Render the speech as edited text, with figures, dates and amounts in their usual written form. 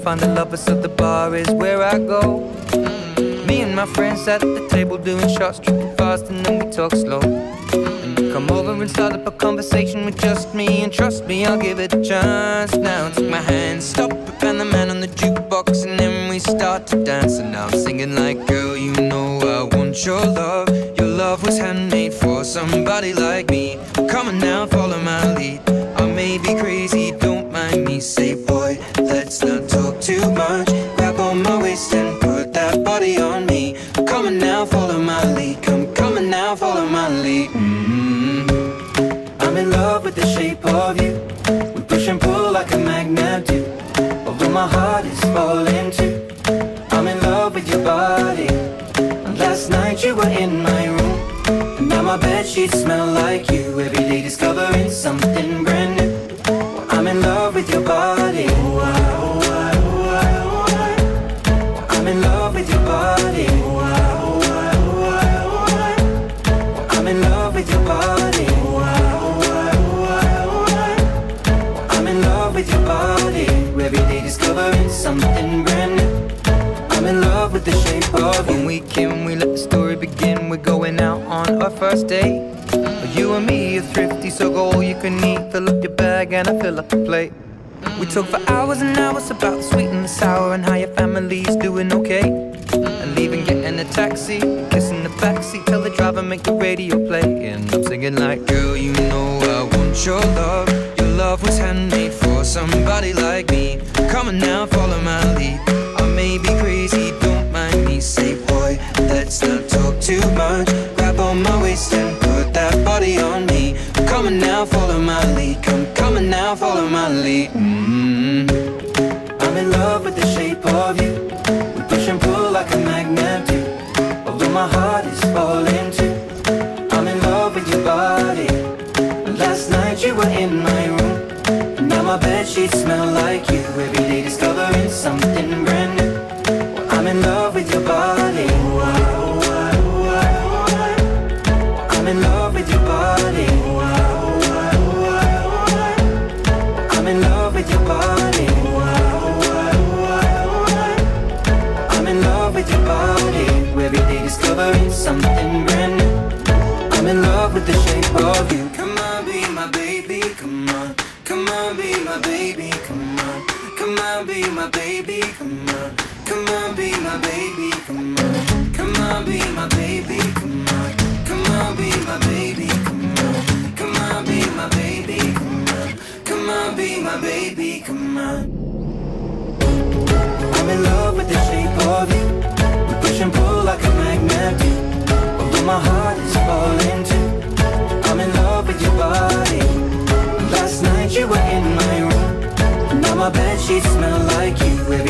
find a lover, so the bar is where I go. Me and my friends at the table doing shots, tripping fast, and then we talk slow. And you come over and start up a conversation with just me, and trust me, I'll give it a chance. Now take my hand, stop it, and the man on the jukebox, and then we start to dance. And now I'm singing like, girl, you know I want your love. Your love was handmade for somebody like me. Come on now, follow my lead. I may be crazy, don't mind me. Say, boy, let's not talk too much. Grab on my waist and put that body on me. Come on now, follow my lead. Come on now, follow my lead. I'm in love with the shape of you. We push and pull like a magnet do. Although my heart is falling too. I'm in love with your body. And last night you were in my room, and now my bedsheets smell like you. Every day discovering something brand new. I'm in love with your body. I'm in love with your body. I'm in love with your body. I'm in love with your body. Every day discovering something brand new. I'm in love with the shape of you. When we came, we let the story begin. We're going out on our first date. You and me are thrifty, so go all you can eat. Fill up your bag and I fill up the plate. We talk for hours and hours about the sweet and the sour, and how your family's doing okay. And leaving, getting a taxi, kissing the backseat, tell the driver make the radio play. And I'm singing like, girl, you know I want your love. Your love was handmade for somebody like me. Come on now, follow my lead. I may be crazy, don't mind me. Say, boy, let's not talk too much. Grab on my waist and put that body on me. Come on now, follow my lead. Come on now, follow my lead. I'm in love with the shape of you. We push and pull like a magnet do. Although my heart is falling too. I'm in love with your body. Last night you were in my room, and now my bedsheets smell like you. Every day discovering something brand new. I'm in love with your body. I'm in love with your body. I'm in love with your body. I'm in love with your body. Every day discovering something brand new. I'm in love with the shape of you. Come on, be my baby, come on. Come on, be my baby, come on. Come on, be my baby, come on. Come on, be my baby, come on. Come on, be my baby, come on. Come on, be my baby, come on. Come on, be my baby, come on. Come on, be my baby, come on. I'm in love with the shape of you. We push and pull like a magnet do. Although my heart is falling too. I'm in love with your body. Last night you were in my room, now my bedsheets smell like you.